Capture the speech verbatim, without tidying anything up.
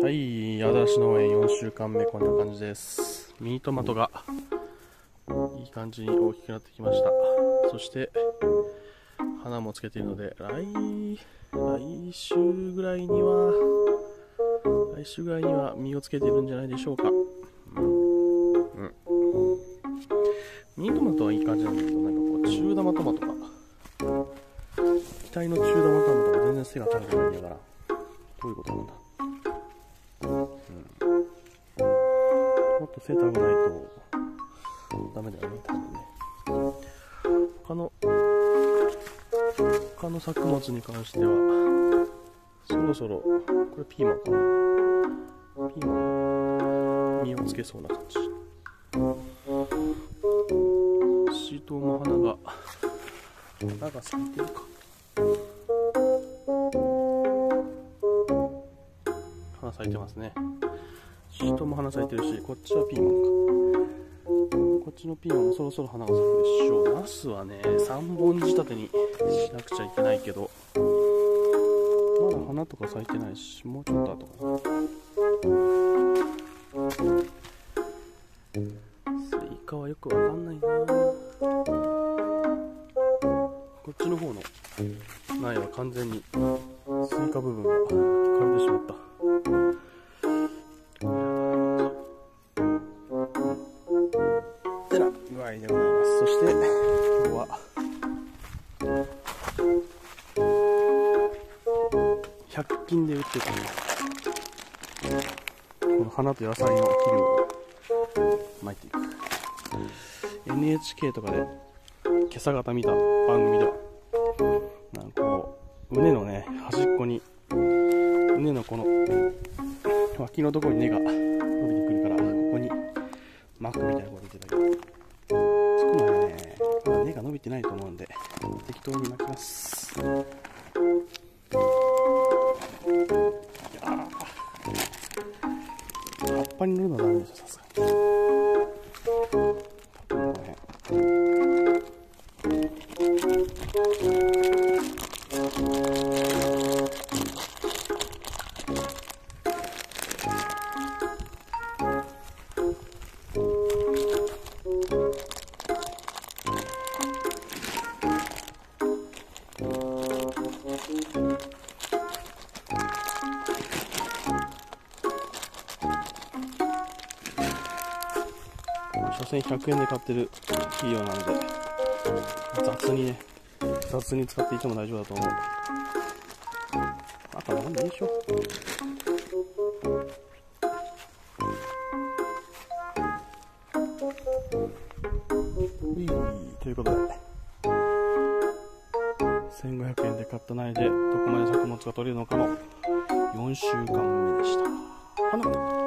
はい、あざらし農園よんしゅうかんめ、こんな感じです。ミニトマトがいい感じに大きくなってきました。そして花もつけているので、来来週ぐらいには来週ぐらいには実をつけているんじゃないでしょうか。うん、うん、ミニトマトはいい感じなんだけど、なんかこう中玉トマトか期待の中玉トマトが全然背が高くないんだから、どういうことなんだ。もっと背高くないとダメだよね、多分ね。他の他の作物に関してはそろそろ、これピーマンかな、ピーマン実をつけそうな感じ。シートも花が花が咲いてるか、花咲いてますね。シートも花咲いてるし、こっちはピーマンか。こっちのピーマンもそろそろ花が咲くでしょう。ナスはね、さんぼん仕立てにしなくちゃいけないけど、まだ花とか咲いてないし、もうちょっと後かな。スイカはよくわかんないな。こっちの方の苗は完全にスイカ部分が枯れてしまった。てな具合でございます。そして今日はひゃく均で売ってたこの花と野菜の肥料を撒いていく。 エヌエイチケー とかで今朝方見た番組では、なんかこう畝のね端っこに、畝のこの脇のところに根が伸びてくるから、ここに巻くみたいなこと言ってたけど、つくのはね、まだ根が伸びてないと思うんで適当に巻きます。いやー、葉っぱに塗るのはダメですよ、さすがに。この辺所詮ひゃくえんで買ってる肥料なんで、雑にね雑に使っていても大丈夫だと思う。あとなんでいいでしょ。ういということで、せんごひゃくえんで買った苗でどこまで作物が取れるのかのよんしゅうかんめでした。花